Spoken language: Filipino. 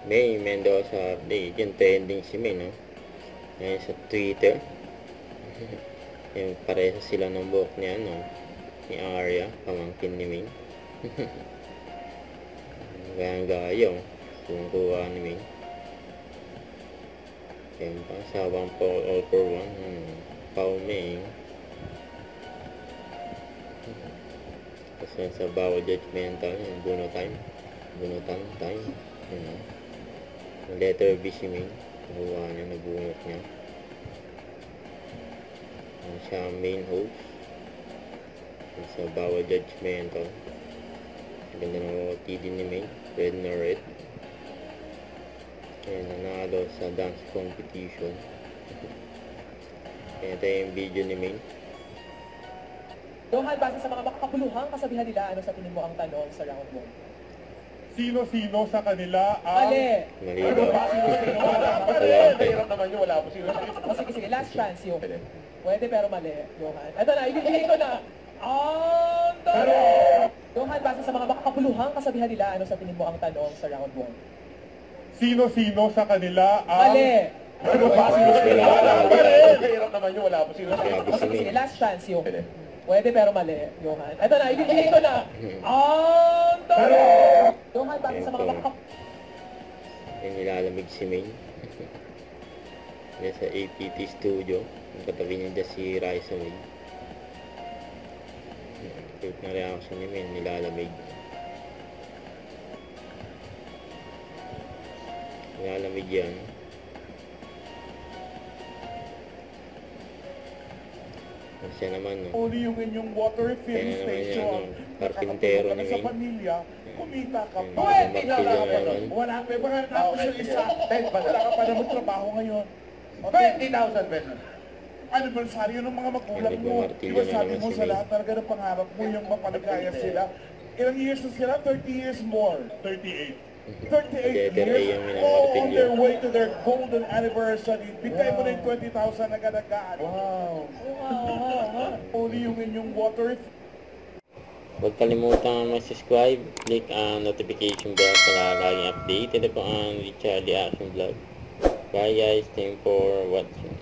Maine Mendoza update. Yung trending si Maine, no? Ngayon sa Twitter. Yung pareha sila ng buhok niya, no? Ni Arya, pamangkin ni Maine. Gayang-gayong. Kung ni Maine. Yan pa, sabang po all for one. Pao Maine. Kasi sa bawal judgmental, yung bunutan time. Yung letter B si Maine. Nakuha niya, nabunot niya. Yan siya ang main host. Sa bawal judgmental. Ganda ng atayde ni Maine. Red na red. Kaya nanalo sa dance competition. Kaya ito yung video ni Maine. Johan, base sa mga makakapuluhang kasabihan nila, ano sa tingin mo ang tanong sa round 1? Sino-sino sa kanila ang... Mali! Mali Ano daw. ba? Sino-sino? Wala. Mahirap naman yun, wala po sino. Sige, last chance yung... Pwede pero mali, Johan. Ito na, ibigay ko na! Ang tanong! Johan, base sa mga makakapuluhang kasabihan nila, ano sa tingin mo ang tanong sa round 1? Sino-sino sa kanila ang... Mali! Ano ba? Sino-sino? Mahirap naman yun, wala po sino. Sige, last chance yung... Pwede pero mali, Johan. Ito na, ibigay ko na! Ang tanong! Johan, base sa mga makakapuluhang... Yung nilalamig si Maine. Yan sa pt studio. Yung katabi niya dyan si Raisa Maine. Cute na reaction ni Maine, nilalamig. Nilalamig yan. Siya naman, no? Uli yung inyong water filling Kaya naman yan, station. no? Karpintero ni Sa Maine. pamilya, kumita ka pa. Pwede na naman. Wala pa, baka tapos yung isa. Wala ka pa na magtrabaho ngayon. 20,000 pesos. Anibersaryo ng mga magulang mo. Nagmamartilyo Diba na sabi naman mo si sa Maine. lahat talaga ng pangarap mo yung mapaligaya sila. Ilang years na sila? 30 years more. 38. 38 Letter A years, yung all on minamartilyo. their way to their golden anniversary. Bigay mo na yung 20,000 agad-agad. Wow. Uli yung inyong water. Huwag kalimutang mag-subscribe, click ang notification bell para laging updated po ang Richard Action Vlog. Bye guys, thank you for watching.